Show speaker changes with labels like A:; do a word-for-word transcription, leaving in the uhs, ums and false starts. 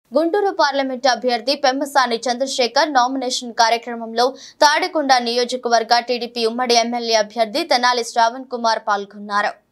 A: Guntur parliament అభ్యర్థి Pemmasani Chandrasekhar nomination కార్యక్రమంలో తాడికొండ నియోజకవర్గ టీడీపీ ఉమ్మడి ఎమ్మెల్యే అభ్యర్థి తెనాలి శ్రావణ్ కుమార్ పాల్గొన్నారు.